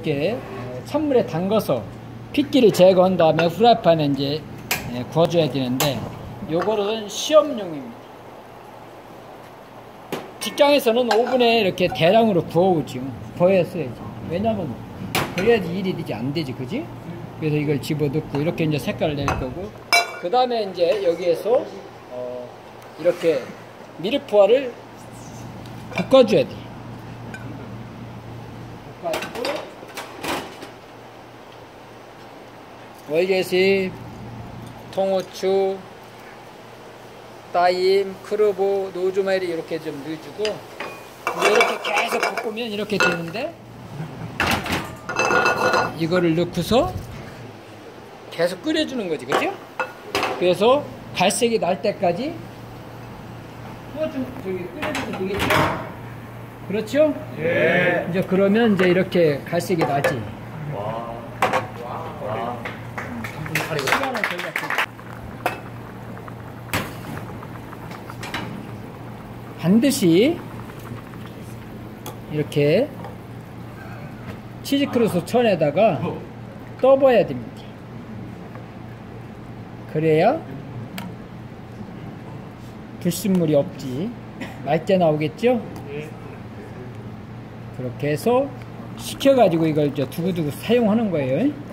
이렇게 찬물에 담가서 핏기를 제거한 다음에 후라이팬에 이제 구워줘야 되는데, 요거는 시험용입니다. 직장에서는 오븐에 이렇게 대량으로 구워오지. 구워야지. 왜냐면 그래야지 일이 되지, 안 되지, 그지? 그래서 이걸 집어넣고 이렇게 이제 색깔을 낼 거고, 그 다음에 이제 여기에서 이렇게 미르포화를 볶아줘야 돼. 볶아주고 월계시, 통후추, 따임, 크루보, 로즈메리 이렇게 좀 넣어주고, 이렇게 계속 볶으면 이렇게 되는데, 이거를 넣고서 계속 끓여주는 거지, 그죠? 그래서 갈색이 날 때까지 좀 저기 끓여주면 되겠죠? 그렇죠? 예. 이제 그러면 이제 이렇게 갈색이 나지. 시간을 절약해. 반드시 이렇게 치즈크루스 천에다가 떠봐야 됩니다. 그래야 불순물이 없지. 맑게 나오겠죠? 그렇게 해서 식혀가지고 이걸 두고두고 사용하는 거예요.